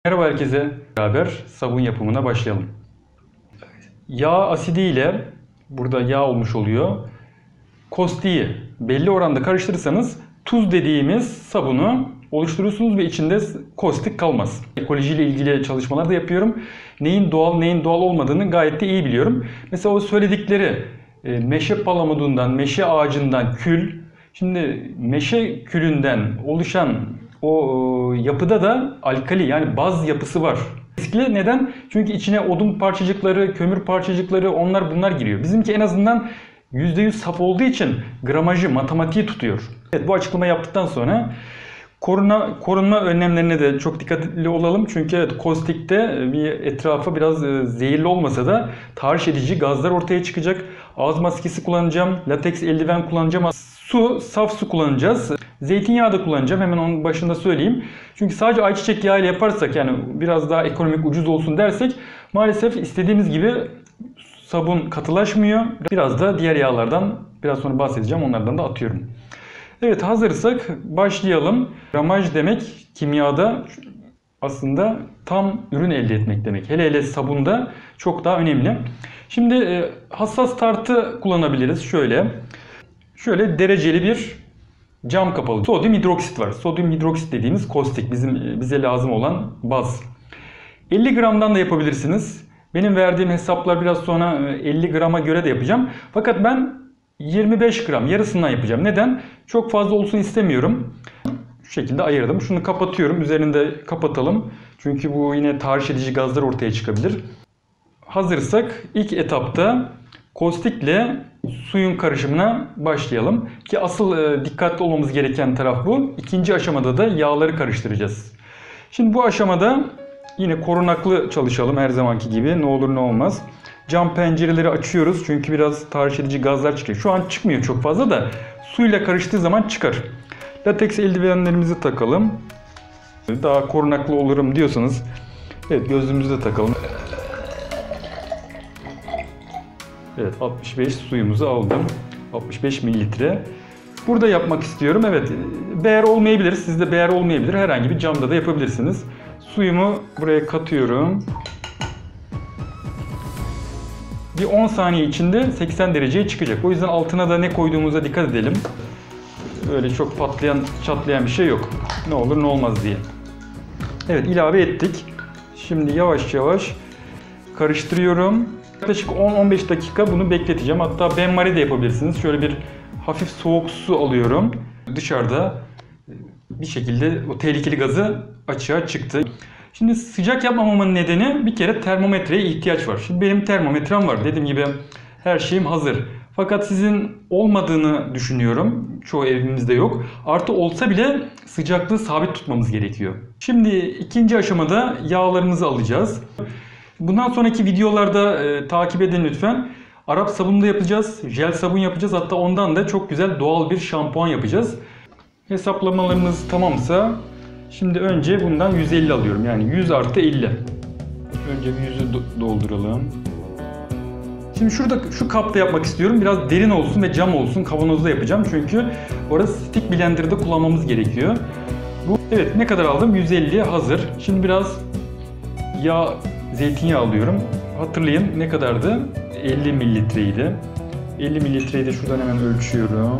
Merhaba herkese. Beraber sabun yapımına başlayalım. Yağ asidi ile burada yağ olmuş oluyor. Kostiği belli oranda karıştırırsanız tuz dediğimiz sabunu oluşturursunuz ve içinde kostik kalmaz. Ekolojiyle ilgili çalışmalar da yapıyorum. Neyin doğal neyin doğal olmadığını gayet de iyi biliyorum. Mesela o söyledikleri meşe palamudundan, meşe ağacından kül. Şimdi meşe külünden oluşan o yapıda da alkali yani baz yapısı var. Riskli neden? Çünkü içine odun parçacıkları, kömür parçacıkları onlar bunlar giriyor. Bizimki en azından %100 saf olduğu için gramajı, matematiği tutuyor. Evet, bu açıklama yaptıktan sonra korunma önlemlerine de çok dikkatli olalım. Çünkü evet, kostikte bir etrafa biraz zehirli olmasa da tahriş edici gazlar ortaya çıkacak. Ağız maskesi kullanacağım, lateks eldiven kullanacağım. Saf su kullanacağız. Zeytinyağı da kullanacağım. Hemen onun başında söyleyeyim. Çünkü sadece ayçiçek yağı ile yaparsak yani biraz daha ekonomik ucuz olsun dersek maalesef istediğimiz gibi sabun katılaşmıyor. Biraz da diğer yağlardan biraz sonra bahsedeceğim. Onlardan da atıyorum. Evet, hazırsak başlayalım. Gramaj demek kimyada aslında tam ürün elde etmek demek. Hele hele sabunda çok daha önemli. Şimdi hassas tartı kullanabiliriz. Şöyle dereceli bir cam kapalı. Sodyum hidroksit var. Sodyum hidroksit dediğimiz kostik. Bize lazım olan baz. 50 gramdan da yapabilirsiniz. Benim verdiğim hesaplar biraz sonra 50 grama göre de yapacağım. Fakat ben 25 gram yarısından yapacağım. Neden? Çok fazla olsun istemiyorum. Şu şekilde ayırdım. Şunu kapatıyorum. Üzerinde kapatalım. Çünkü bu yine tahriş edici gazlar ortaya çıkabilir. Hazırsak ilk etapta kostikle suyun karışımına başlayalım. Ki asıl dikkatli olmamız gereken taraf bu. İkinci aşamada da yağları karıştıracağız. Şimdi bu aşamada yine korunaklı çalışalım her zamanki gibi. Ne olur ne olmaz. Cam pencereleri açıyoruz çünkü biraz tahriş edici gazlar çıkıyor. Şu an çıkmıyor çok fazla da suyla karıştığı zaman çıkar. Lateks eldivenlerimizi takalım. Daha korunaklı olurum diyorsanız evet, gözlüğümüzü de takalım. Evet, 65 suyumuzu aldım. 65 mililitre. Burada yapmak istiyorum. Evet, beğer olmayabilir. Sizde beğer olmayabilir. Herhangi bir camda da yapabilirsiniz. Suyumu buraya katıyorum. Bir 10 saniye içinde 80 dereceye çıkacak. O yüzden altına da ne koyduğumuza dikkat edelim. Öyle çok patlayan, çatlayan bir şey yok. Ne olur ne olmaz diye. Evet, ilave ettik. Şimdi yavaş yavaş karıştırıyorum. Yaklaşık 10-15 dakika bunu bekleteceğim. Hatta benmari de yapabilirsiniz. Şöyle bir hafif soğuk su alıyorum. Dışarıda bir şekilde o tehlikeli gazı açığa çıktı. Şimdi sıcak yapmamamın nedeni bir kere termometreye ihtiyaç var. Şimdi benim termometrem var. Dediğim gibi her şeyim hazır. Fakat sizin olmadığını düşünüyorum. Çoğu evimizde yok. Artı olsa bile sıcaklığı sabit tutmamız gerekiyor. Şimdi ikinci aşamada yağlarımızı alacağız. Bundan sonraki videolarda takip edin lütfen. Arap sabunu da yapacağız. Jel sabun yapacağız. Hatta ondan da çok güzel doğal bir şampuan yapacağız. Hesaplamalarımız tamamsa şimdi önce bundan 150 alıyorum. Yani 100 artı 50. Önce bir 100'ü dolduralım. Şimdi şu kapta yapmak istiyorum. Biraz derin olsun ve cam olsun. Kavanozda yapacağım. Çünkü orası stick blender'da kullanmamız gerekiyor. Evet, ne kadar aldım? 150 hazır. Şimdi biraz zeytinyağı alıyorum. Hatırlayın ne kadardı? 50 mililitreydi. 50 mililitreyi de şuradan hemen ölçüyorum.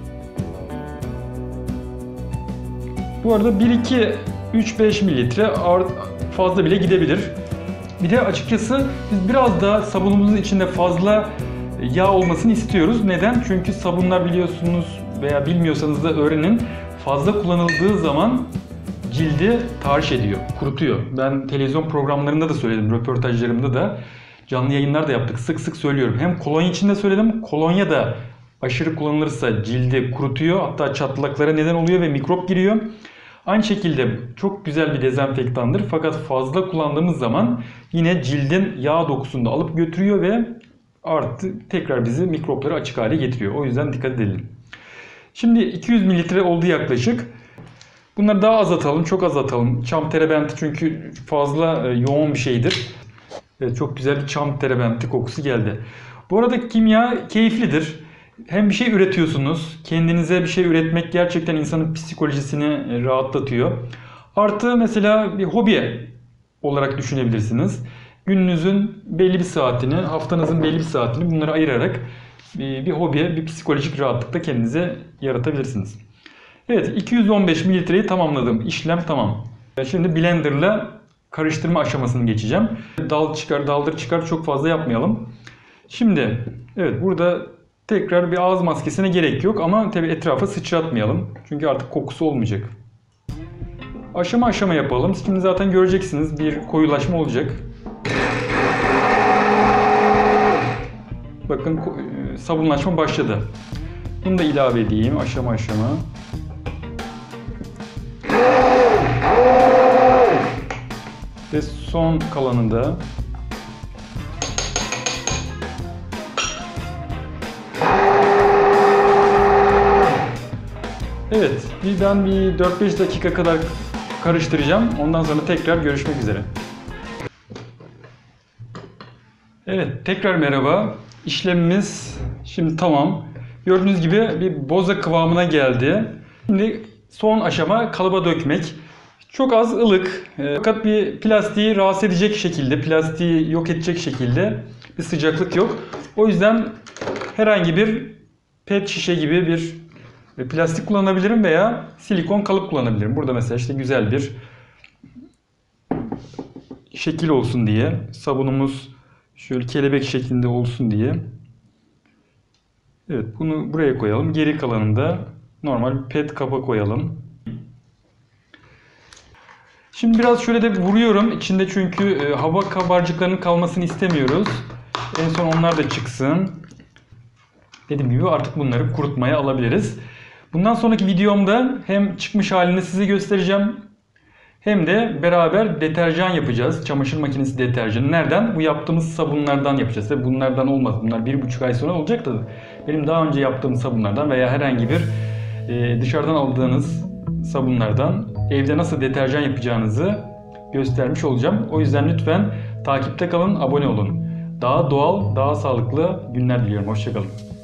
Bu arada 1, 2, 3, 5 mililitre fazla bile gidebilir. Bir de açıkçası biz biraz daha sabunumuzun içinde fazla yağ olmasını istiyoruz. Neden? Çünkü sabunlar biliyorsunuz veya bilmiyorsanız da öğrenin. Fazla kullanıldığı zaman cildi tahriş ediyor, kurutuyor. Ben televizyon programlarında da söyledim, röportajlarımda da, canlı yayınlar da yaptık. Sık sık söylüyorum. Hem kolonya için de söyledim. Kolonya da aşırı kullanılırsa cildi kurutuyor. Hatta çatlaklara neden oluyor ve mikrop giriyor. Aynı şekilde çok güzel bir dezenfektandır. Fakat fazla kullandığımız zaman yine cildin yağ dokusunu da alıp götürüyor ve artık tekrar bizi mikropları açık hale getiriyor. O yüzden dikkat edelim. Şimdi 200 mililitre oldu yaklaşık. Bunları daha az atalım, çok az atalım. Çam terebenti çünkü fazla yoğun bir şeydir. Evet, çok güzel bir çam terebenti kokusu geldi. Bu arada kimya keyiflidir. Hem bir şey üretiyorsunuz. Kendinize bir şey üretmek gerçekten insanın psikolojisini rahatlatıyor. Artı mesela bir hobiye olarak düşünebilirsiniz. Gününüzün belli bir saatini, haftanızın belli bir saatini bunlara ayırarak bir hobiye, bir psikolojik rahatlıkta kendinize yaratabilirsiniz. Evet, 215 mililitreyi tamamladım. İşlem tamam. Şimdi blenderla karıştırma aşamasını geçeceğim. Dal çıkar, daldır çıkar çok fazla yapmayalım. Şimdi evet, burada tekrar bir ağız maskesine gerek yok ama tabii etrafa sıçratmayalım. Çünkü artık kokusu olmayacak. Aşama aşama yapalım. Şimdi zaten göreceksiniz, bir koyulaşma olacak. Bakın sabunlaşma başladı. Bunu da ilave edeyim aşama aşama. Ve son kalanında evet, birden bir 4-5 dakika kadar karıştıracağım. Ondan sonra tekrar görüşmek üzere. Evet, tekrar merhaba. İşlemimiz şimdi tamam. Gördüğünüz gibi bir boza kıvamına geldi. Şimdi son aşama kalıba dökmek. Çok az ılık fakat bir plastiği rahatsız edecek şekilde, plastiği yok edecek şekilde bir sıcaklık yok. O yüzden herhangi bir pet şişe gibi bir plastik kullanabilirim veya silikon kalıp kullanabilirim. Burada mesela işte güzel bir şekil olsun diye, sabunumuz şöyle kelebek şeklinde olsun diye. Evet, bunu buraya koyalım. Geri kalanını da normal pet kaba koyalım. Şimdi biraz şöyle de vuruyorum. İçinde çünkü hava kabarcıklarının kalmasını istemiyoruz. En son onlar da çıksın. Dediğim gibi artık bunları kurutmaya alabiliriz. Bundan sonraki videomda hem çıkmış halini size göstereceğim, hem de beraber deterjan yapacağız. Çamaşır makinesi deterjanı. Nereden? Bu yaptığımız sabunlardan yapacağız. Tabii bunlardan olmaz. Bunlar 1,5 ay sonra olacak da benim daha önce yaptığım sabunlardan veya herhangi bir dışarıdan aldığınız sabunlardan evde nasıl deterjan yapacağınızı göstermiş olacağım. O yüzden lütfen takipte kalın, abone olun. Daha doğal, daha sağlıklı günler diliyorum. Hoşça kalın.